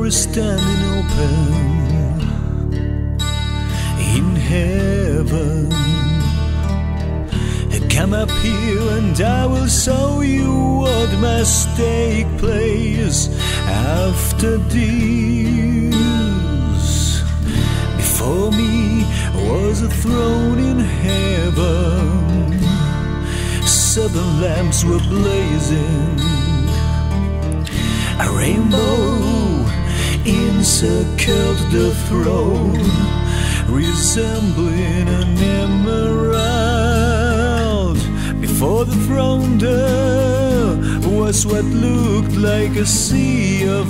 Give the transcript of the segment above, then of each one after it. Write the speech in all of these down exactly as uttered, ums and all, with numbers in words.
door is standing open in heaven. Come up here and I will show you what must take place after this. Before me was a throne in heaven. Seven lamps were blazing. A rainbow encircled the throne, resembling an emerald. Before the throne there was what looked like a sea of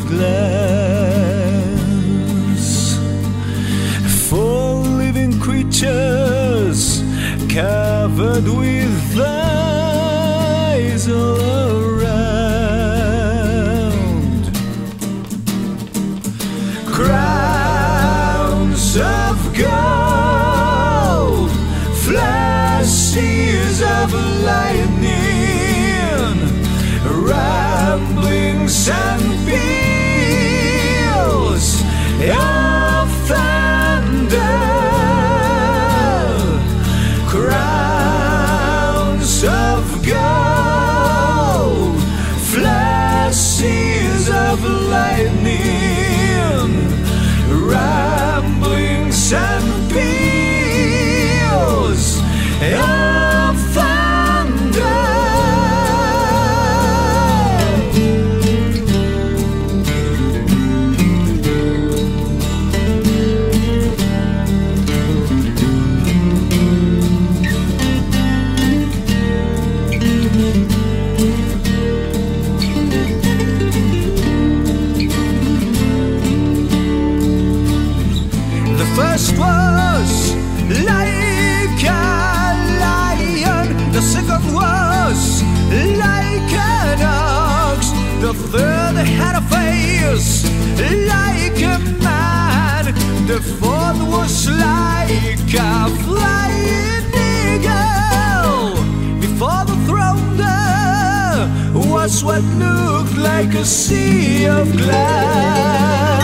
glass. Four living creatures covered with eyes all around. Crowns of gold, flashes of lightning, ramblings and peals of thunder. Crowns of gold, flashes of lightning, ramblings and peals of thunder. The first was like a lion, the second was like an ox, the third had a face like a man, the fourth was like a flying eagle. Before the throne there was what looked like a sea of glass.